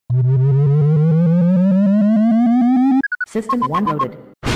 System 1 loaded.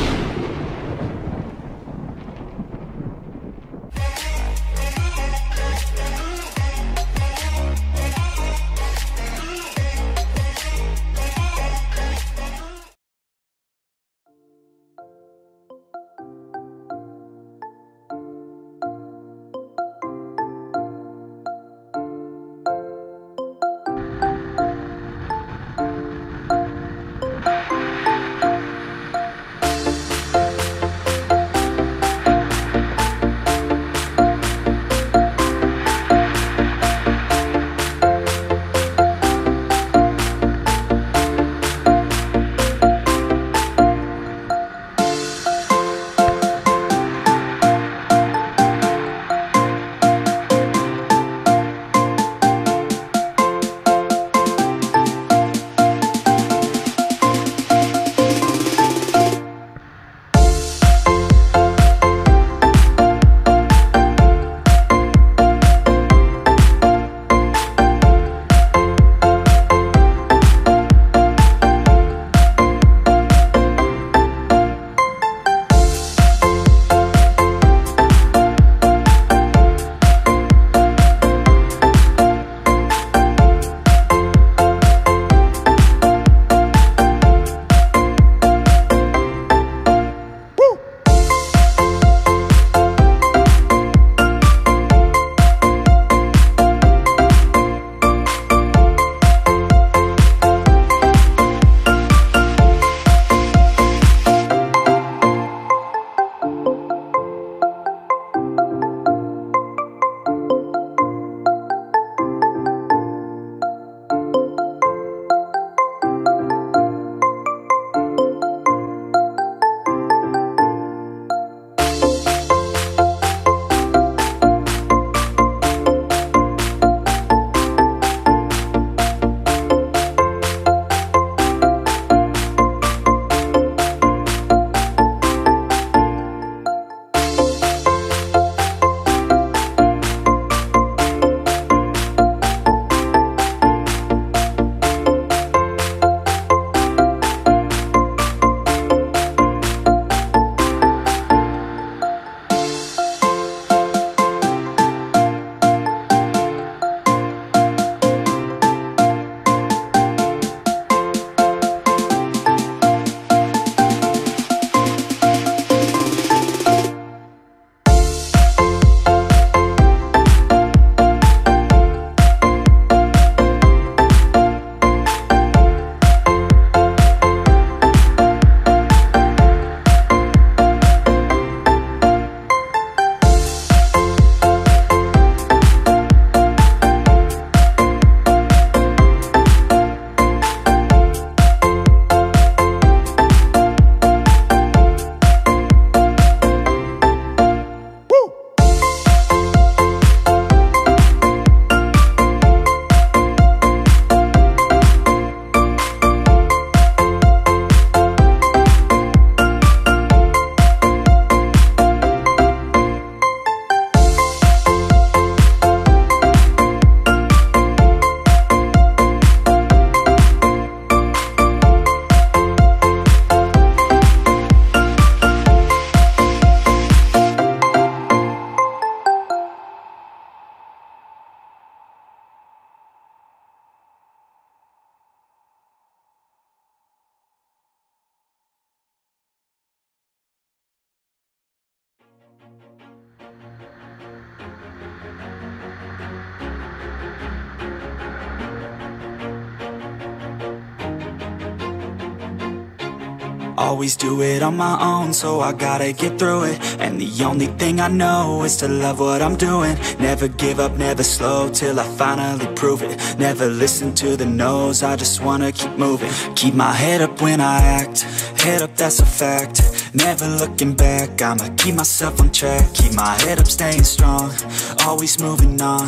Always do it on my own, so I gotta get through it. And the only thing I know is to love what I'm doing. Never give up, never slow, till I finally prove it. Never listen to the no's, I just wanna keep moving. Keep my head up when I act, head up, that's a fact. Never looking back, I'ma keep myself on track. Keep my head up, staying strong, always moving on.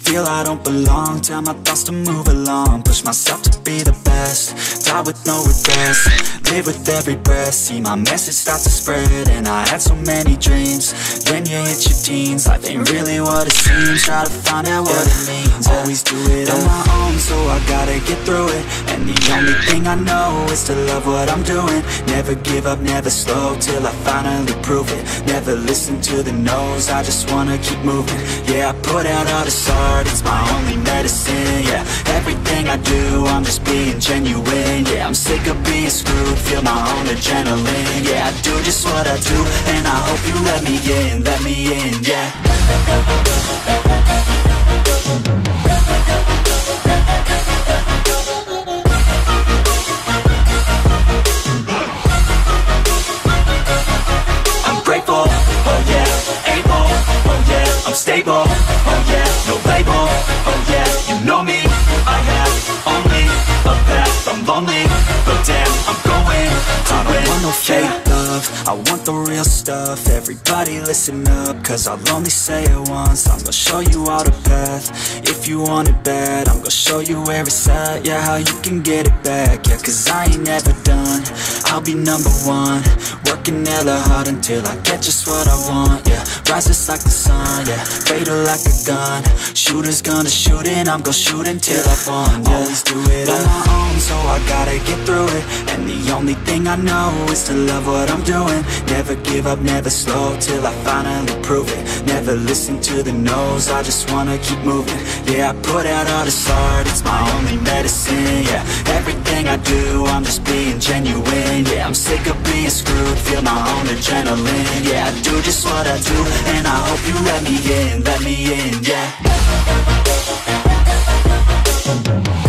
Feel I don't belong, tell my thoughts to move along. Push myself to be the best, die with no regrets. Live with every breath, see my message start to spread. And I had so many dreams, when you hit your teens, life ain't really what it seems. Try to find out what it means, always do it on my own, so I gotta get through it. And the only thing I know is to love what I'm doing. Never give up, never slow, till I finally prove it. Never listen to the no's, I just wanna keep moving. Yeah, I put out all this art, it's my only medicine. Yeah, everything I do, I'm just being genuine. Yeah, I'm sick of being screwed, feel my own adrenaline. Yeah, I do just what I do, and I hope you let me in, yeah. I'm grateful, oh yeah, able, oh yeah, I'm stable, oh yeah, no label, oh yeah, you know me, I have only a path, I'm lonely, but damn, I'm going to win. I don't want no fake love, I want the real stuff. Everybody listen up, cause I'll only say it once. I'm gonna show you all the path, if you want it bad. I'm gonna show you where it's at, yeah, how you can get it back. Yeah, cause I ain't never done, I'll be number one. Working hella hard until I get just what I want, yeah. Rises like the sun, yeah, fatal like a gun. Shooters gonna shoot and I'm gonna shoot until I won, yeah. Always do it on my own, so I gotta get through it. And the only thing I know is to love what I'm doing. Never give up, never slow, till I finally prove it. Never listen to the no's, I just wanna keep moving. Yeah, I put out all this art, it's my only medicine. Yeah, everything I do, I'm just being genuine. Yeah, I'm sick of being screwed, feel my own adrenaline. Yeah, I do just what I do, and I hope you let me in, yeah.